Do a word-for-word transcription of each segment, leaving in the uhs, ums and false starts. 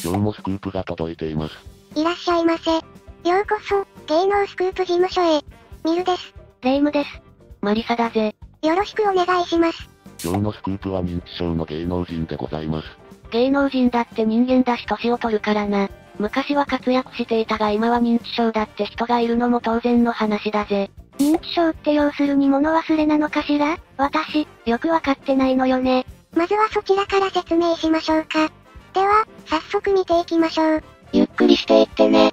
今日もスクープが届いています。 いらっしゃいませ。ようこそ、芸能スクープ事務所へ。ミルです。 レイムです。マリサだぜ。 よろしくお願いします。 今日のスクープは認知症の芸能人でございます。 芸能人だって人間だし年を取るからな。昔は活躍していたが今は認知症だって人がいるのも当然の話だぜ。認知症って要するに物忘れなのかしら？私、よくわかってないのよね。 まずはそちらから説明しましょうか。では、早速見ていきましょう。 ゆっくりしていってね。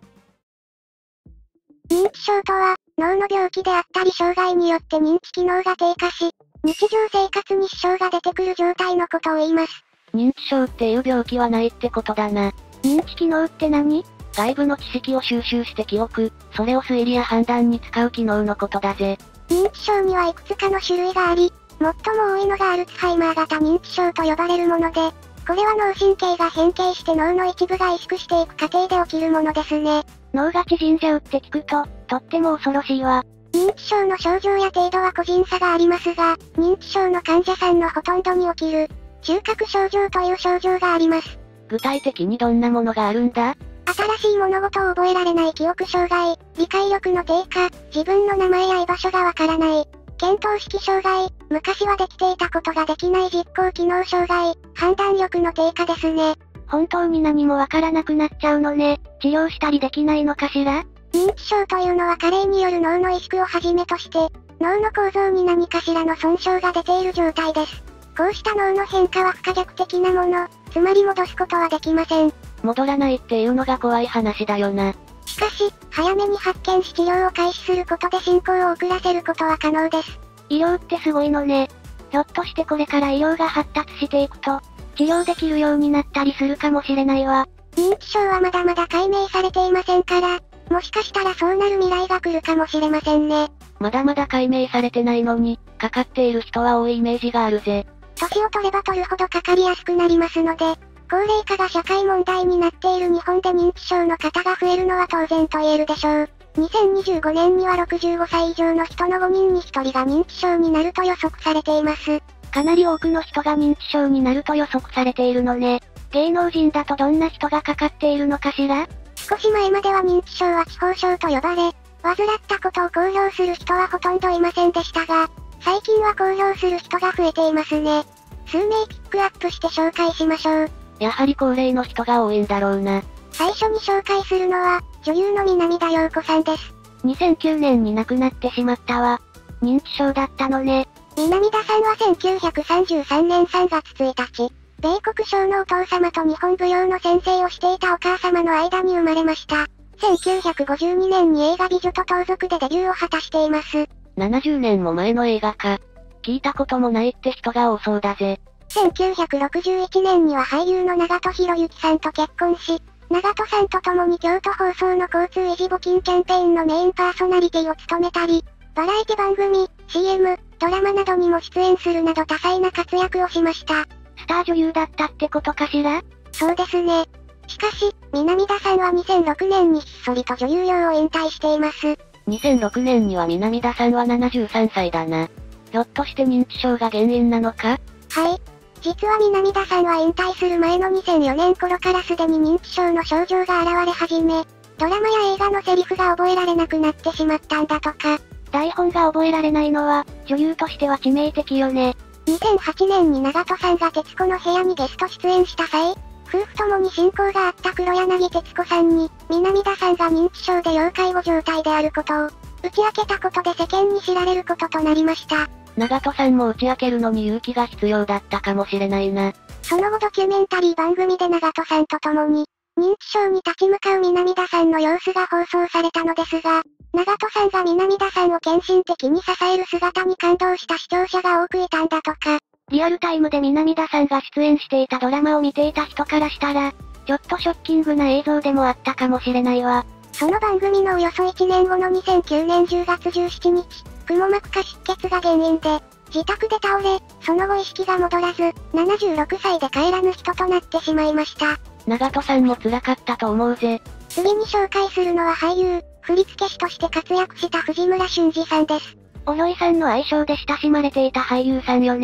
認知症とは、脳の病気であったり障害によって認知機能が低下し、日常生活に支障が出てくる状態のことを言います。 認知症っていう病気はないってことだな。 認知機能って何？ 外部の知識を収集して記憶、それを推理や判断に使う機能のことだぜ。 認知症にはいくつかの種類があり、最も多いのがアルツハイマー型認知症と呼ばれるもので、これは脳神経が変形して脳の一部が萎縮していく過程で起きるものですね。 脳が縮んじゃうって聞くと、とっても恐ろしいわ。 認知症の症状や程度は個人差がありますが、認知症の患者さんのほとんどに起きる、中核症状という症状があります。 具体的にどんなものがあるんだ？ 新しい物事を覚えられない記憶障害、理解力の低下、自分の名前や居場所がわからない、見当識障害、昔はできていたことができない実行機能障害、判断力の低下ですね。 本当に何もわからなくなっちゃうのね。治療したりできないのかしら？ 認知症というのは加齢による脳の萎縮をはじめとして、脳の構造に何かしらの損傷が出ている状態です。こうした脳の変化は不可逆的なもの、つまり戻すことはできません。 戻らないっていうのが怖い話だよな。 しかし、早めに発見し治療を開始することで進行を遅らせることは可能です。 医療ってすごいのね。ひょっとしてこれから医療が発達していくと、治療できるようになったりするかもしれないわ。 認知症はまだまだ解明されていませんから、もしかしたらそうなる未来が来るかもしれませんね。 まだまだ解明されてないのに、かかっている人は多いイメージがあるぜ。 年を取れば取るほどかかりやすくなりますので、高齢化が社会問題になっている日本で認知症の方が増えるのは当然と言えるでしょう。にせんにじゅうごねんにはろくじゅうごさい以上の人のごにんにひとりが認知症になると予測されています。 かなり多くの人が認知症になると予測されているのね。芸能人だとどんな人がかかっているのかしら？ 少し前までは認知症は痴呆症と呼ばれ、患ったことを公表する人はほとんどいませんでしたが、最近は公表する人が増えていますね。数名ピックアップして紹介しましょう。 やはり高齢の人が多いんだろうな。 最初に紹介するのは、女優の南田陽子さんです。 にせんきゅうねんに亡くなってしまったわ。認知症だったのね。 南田さんはせんきゅうひゃくさんじゅうさんねんさんがつついたち、米国商のお父様と日本舞踊の先生をしていたお母様の間に生まれました。せんきゅうひゃくごじゅうにねんに映画美女と盗賊でデビューを果たしています。 ななじゅうねんも前の映画か。聞いたこともないって人が多そうだぜ。 せんきゅうひゃくろくじゅういちねんには俳優の長門博之さんと結婚し、長門さんと共に京都放送の交通維持募金キャンペーンのメインパーソナリティを務めたり、バラエティ番組、シーエム、ドラマなどにも出演するなど多彩な活躍をしました。 スター女優だったってことかしら？ そうですね。しかし、南田さんはにせんろくねんにひっそりと女優業を引退しています。 にせんろくねんには南田さんはななじゅうさんさいだな。ひょっとして認知症が原因なのか？ はい。実は南田さんは引退する前のにせんよねん頃からすでに認知症の症状が現れ始め、ドラマや映画のセリフが覚えられなくなってしまったんだとか。 台本が覚えられないのは、女優としては致命的よね。 にせんはちねんに長門さんが徹子の部屋にゲスト出演した際、夫婦ともに親交があった黒柳徹子さんに、南田さんが認知症で要介護状態であることを、打ち明けたことで世間に知られることとなりました。 長門さんも打ち明けるのに勇気が必要だったかもしれないな。 その後ドキュメンタリー番組で長門さんと共に、認知症に立ち向かう南田さんの様子が放送されたのですが、長門さんが南田さんを献身的に支える姿に感動した視聴者が多くいたんだとか。 リアルタイムで南田さんが出演していたドラマを見ていた人からしたら、ちょっとショッキングな映像でもあったかもしれないわ。 その番組のおよそいちねんごのにせんきゅうねんじゅうがつじゅうしちにち、くも膜下出血が原因で、自宅で倒れ、その後意識が戻らず、ななじゅうろくさいで帰らぬ人となってしまいました。 長門さんも辛かったと思うぜ。 次に紹介するのは俳優、振付師として活躍した藤村俊二さんです。 おろいさんの愛称で親しまれていた俳優さんよね。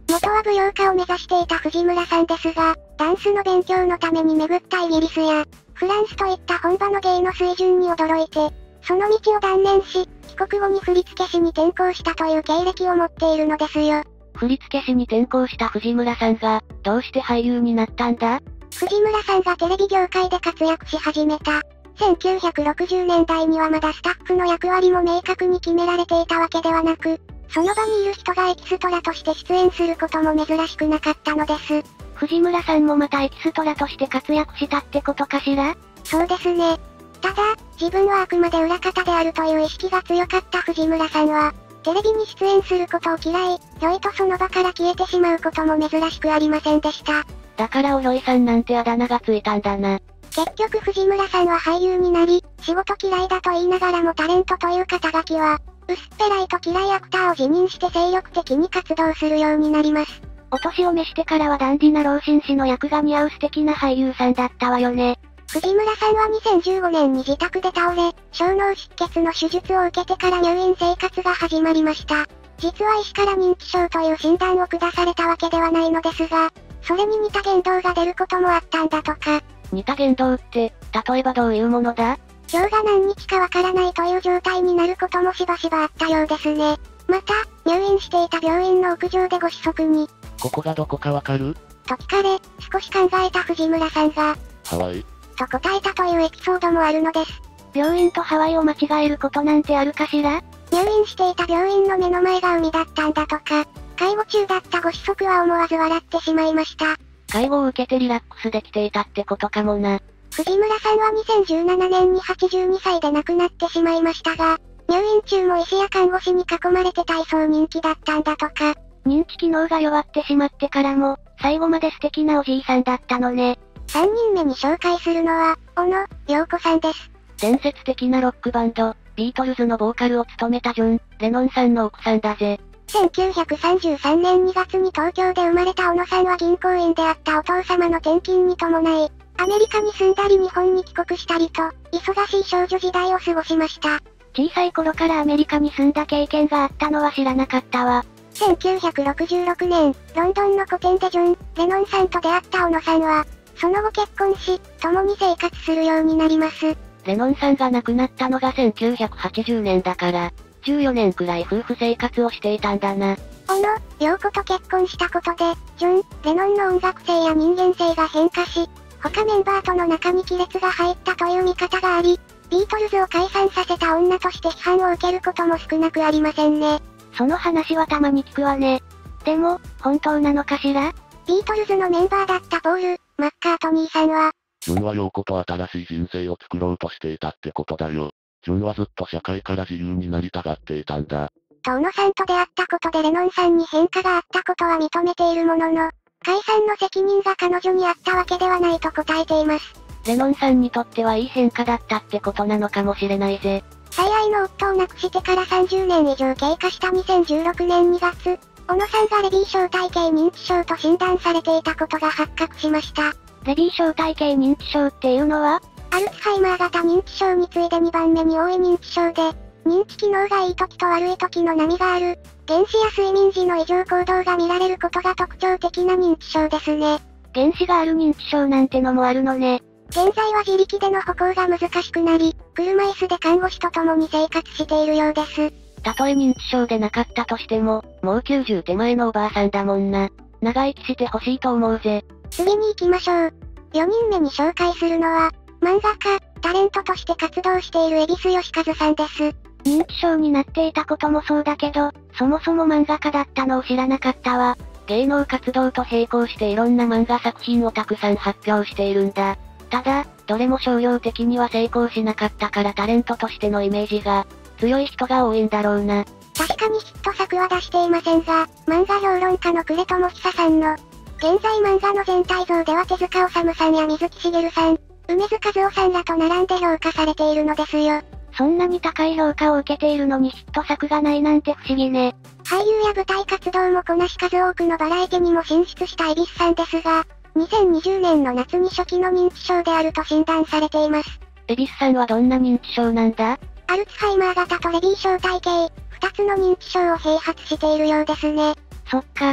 元は舞踊家を目指していた藤村さんですが、ダンスの勉強のために巡ったイギリスや、フランスといった本場の芸の水準に驚いて、その道を断念し、帰国後に振付師に転向したという経歴を持っているのですよ。 振付師に転向した藤村さんが、どうして俳優になったんだ？ 藤村さんがテレビ業界で活躍し始めた。せんきゅうひゃくろくじゅうねんだいにはまだスタッフの役割も明確に決められていたわけではなく、その場にいる人がエキストラとして出演することも珍しくなかったのです。 藤村さんもまたエキストラとして活躍したってことかしら？ そうですね。ただ、自分はあくまで裏方であるという意識が強かった藤村さんは、テレビに出演することを嫌い、ひょいとその場から消えてしまうことも珍しくありませんでした。 だからおひょいさんなんてあだ名がついたんだな。 結局藤村さんは俳優になり、仕事嫌いだと言いながらもタレントという肩書きは、薄っぺらいと嫌いアクターを辞任して精力的に活動するようになります。 お年を召してからはダンディな老紳士の役が似合う素敵な俳優さんだったわよね。 藤村さんはにせんじゅうごねんに自宅で倒れ、小脳出血の手術を受けてから入院生活が始まりました。実は医師から認知症という診断を下されたわけではないのですが、それに似た言動が出ることもあったんだとか。 似た言動って、例えばどういうものだ？ 今日が何日かわからないという状態になることもしばしばあったようですね。また、入院していた病院の屋上でご子息に、 ここがどこかわかる？ と聞かれ、少し考えた藤村さんが、 ハワイと答えたというエピソードもあるのです。 病院とハワイを間違えることなんてあるかしら？ 入院していた病院の目の前が海だったんだとか、介護中だったご子息は思わず笑ってしまいました。 介護を受けてリラックスできていたってことかもな。 藤村さんはにせんじゅうななねんにはちじゅうにさいで亡くなってしまいましたが、入院中も医師や看護師に囲まれて体操人気だったんだとか。 認知機能が弱ってしまってからも、最後まで素敵なおじいさんだったのね。 さんにんめに紹介するのは、小野陽子さんです。 伝説的なロックバンド、ビートルズのボーカルを務めたジョン・レノンさんの奥さんだぜ。 せんきゅうひゃくさんじゅうさんねんにがつに東京で生まれた小野さんは銀行員であったお父様の転勤に伴い、アメリカに住んだり日本に帰国したりと、忙しい少女時代を過ごしました。 小さい頃からアメリカに住んだ経験があったのは知らなかったわ。 せんきゅうひゃくろくじゅうろくねん、ロンドンの個展でジョン・レノンさんと出会った小野さんは、その後結婚し、共に生活するようになります。 レノンさんが亡くなったのがせんきゅうひゃくはちじゅうねんだから、じゅうよねんくらい夫婦生活をしていたんだな。 小野陽子と結婚したことで、ジョン・レノンの音楽性や人間性が変化し、他メンバーとの中に亀裂が入ったという見方があり、ビートルズを解散させた女として批判を受けることも少なくありませんね。 その話はたまに聞くわね。でも、本当なのかしら？ ビートルズのメンバーだったポール・マッカートニーさんは、 ジョンは陽子と新しい人生を作ろうとしていたってことだよ。ジョンはずっと社会から自由になりたがっていたんだ。 と小野さんと出会ったことでレノンさんに変化があったことは認めているものの、解散の責任が彼女にあったわけではないと答えています。 レノンさんにとってはいい変化だったってことなのかもしれないぜ。 最愛の夫を亡くしてからさんじゅうねん以上経過したにせんじゅうろくねんにがつ、小野さんがレビー小体系認知症と診断されていたことが発覚しました。 レビー小体系認知症っていうのは？ アルツハイマー型認知症に次いでにばんめに多い認知症で、認知機能がいい時と悪い時の波がある、原子や睡眠時の異常行動が見られることが特徴的な認知症ですね。 原子がある認知症なんてのもあるのね。 現在は自力での歩行が難しくなり、車椅子で看護師と共に生活しているようです。 たとえ認知症でなかったとしても、もうきゅうじゅう手前のおばあさんだもんな。長生きしてほしいと思うぜ。 次に行きましょう。よにんめに紹介するのは、漫画家、タレントとして活動している蛭子能収さんです。 認知症になっていたこともそうだけど、そもそも漫画家だったのを知らなかったわ。芸能活動と並行していろんな漫画作品をたくさん発表しているんだ。ただ、どれも商業的には成功しなかったからタレントとしてのイメージが強い人が多いんだろうな。 確かにヒット作は出していませんが、漫画評論家の呉智久さんの、現在漫画の全体像では手塚治虫さんや水木しげるさん、梅津和夫さんらと並んで評価されているのですよ。 そんなに高い評価を受けているのにヒット作がないなんて不思議ね。 俳優や舞台活動もこなし数多くのバラエティにも進出した蛭子さんですが、にせんにじゅうねんの夏に初期の認知症であると診断されています。 蛭子さんはどんな認知症なんだ？ アルツハイマー型とレビー小体系、二つの認知症を併発しているようですね。 そっか。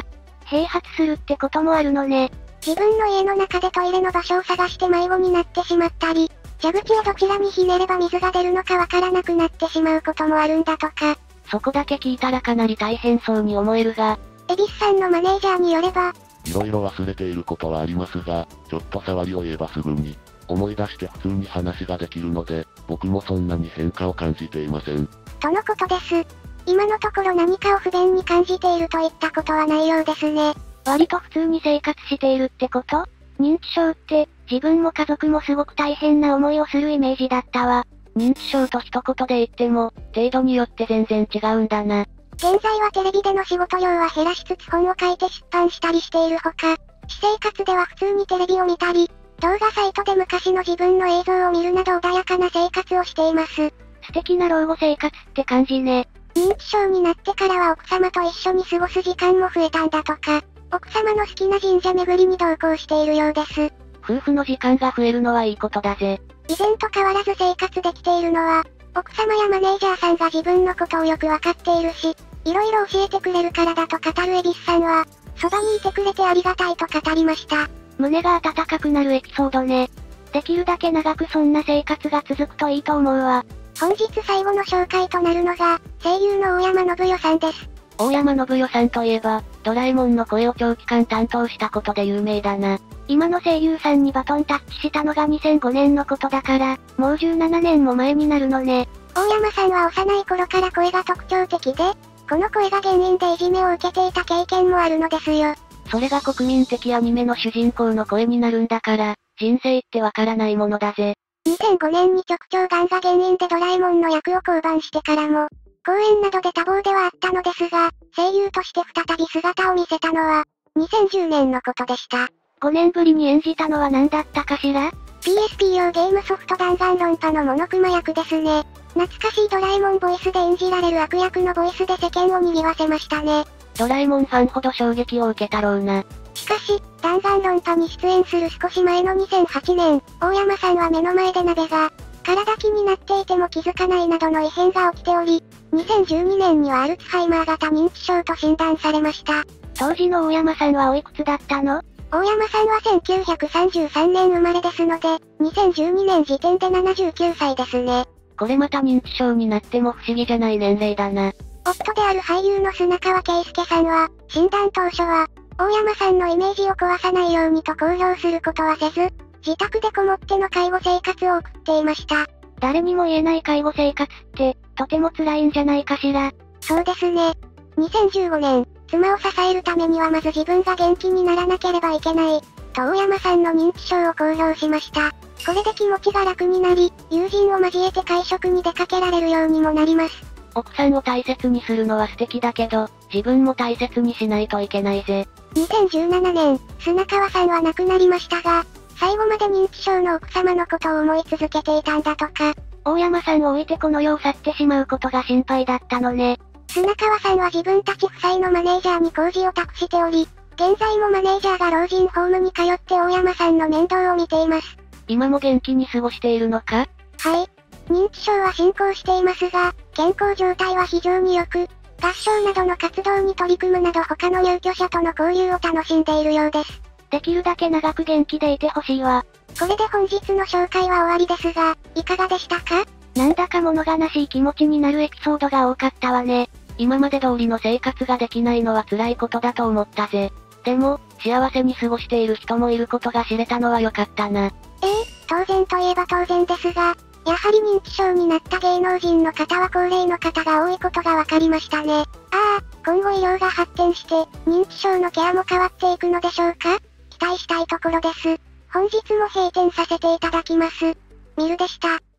併発するってこともあるのね。 自分の家の中でトイレの場所を探して迷子になってしまったり、蛇口をどちらにひねれば水が出るのかわからなくなってしまうこともあるんだとか。 そこだけ聞いたらかなり大変そうに思えるが、 恵比寿さんのマネージャーによれば、 いろいろ忘れていることはありますが、ちょっと触りを言えばすぐに思い出して普通に話ができるので、僕もそんなに変化を感じていません。 とのことです。今のところ何かを不便に感じているといったことはないようですね。 割と普通に生活しているってこと？認知症って、自分も家族もすごく大変な思いをするイメージだったわ。認知症と一言で言っても、程度によって全然違うんだな。 現在はテレビでの仕事量は減らしつつ本を書いて出版したりしているほか、私生活では普通にテレビを見たり、動画サイトで昔の自分の映像を見るなど穏やかな生活をしています。素敵な老後生活って感じね。 認知症になってからは奥様と一緒に過ごす時間も増えたんだとか、奥様の好きな神社巡りに同行しているようです。 夫婦の時間が増えるのはいいことだぜ。 以前と変わらず生活できているのは、奥様やマネージャーさんが自分のことをよくわかっているし、いろいろ教えてくれるからだと語る恵比寿さんは、そばにいてくれてありがたいと語りました。 胸が温かくなるエピソードね。できるだけ長くそんな生活が続くといいと思うわ。 本日最後の紹介となるのが、声優の大山信代さんです。 大山信代さんといえば、ドラえもんの声を長期間担当したことで有名だな。今の声優さんにバトンタッチしたのがにせんごねんのことだから、もうじゅうななねんも前になるのね。 大山さんは幼い頃から声が特徴的で、この声が原因でいじめを受けていた経験もあるのですよ。 それが国民的アニメの主人公の声になるんだから、人生ってわからないものだぜ。 にせんごねんに直腸がんが原因でドラえもんの役を降板してからも、公演などで多忙ではあったのですが、声優として再び姿を見せたのは、にせんじゅうねんのことでした。 ごねんぶりに演じたのは何だったかしら？ ピーエスピー 用ゲームソフト弾丸論破のモノクマ役ですね。懐かしいドラえもんボイスで演じられる悪役のボイスで世間を賑わせましたね。 ドラえもんファンほど衝撃を受けたろうな。 しかし、弾丸論破に出演する少し前のにせんはちねん、大山さんは目の前で鍋が、空だきになっていても気づかないなどの異変が起きており、にせんじゅうにねんにはアルツハイマー型認知症と診断されました。 当時の大山さんはおいくつだったの？ 大山さんはせんきゅうひゃくさんじゅうさんねん生まれですので、にせんじゅうにねん時点でななじゅうきゅうさいですね。 これまた認知症になっても不思議じゃない年齢だな。 夫である俳優の砂川圭介さんは、診断当初は、大山さんのイメージを壊さないようにと公表することはせず、自宅でこもっての介護生活を送っていました。 誰にも言えない介護生活って、とても辛いんじゃないかしら。 そうですね。にせんじゅうごねん、妻を支えるためにはまず自分が元気にならなければいけない、と大山さんの認知症を公表しました。これで気持ちが楽になり、友人を交えて会食に出かけられるようにもなります。 奥さんを大切にするのは素敵だけど、自分も大切にしないといけないぜ。 にせんじゅうななねん、砂川さんは亡くなりましたが、最後まで認知症の奥様のことを思い続けていたんだとか。 大山さんを置いてこの世を去ってしまうことが心配だったのね。 砂川さんは自分たち夫妻のマネージャーに工事を託しており、現在もマネージャーが老人ホームに通って大山さんの面倒を見ています。 今も元気に過ごしているのか？ はい。認知症は進行していますが、健康状態は非常に良く、合唱などの活動に取り組むなど他の入居者との交流を楽しんでいるようです。 できるだけ長く元気でいてほしいわ。 これで本日の紹介は終わりですが、いかがでしたか？ なんだか物悲しい気持ちになるエピソードが多かったわね。今まで通りの生活ができないのは辛いことだと思ったぜ。でも、幸せに過ごしている人もいることが知れたのは良かったな。 ええ、当然といえば当然ですが、やはり認知症になった芸能人の方は高齢の方が多いことが分かりましたね。ああ、今後医療が発展して、認知症のケアも変わっていくのでしょうか？期待したいところです。本日も閉店させていただきます。ミルでした。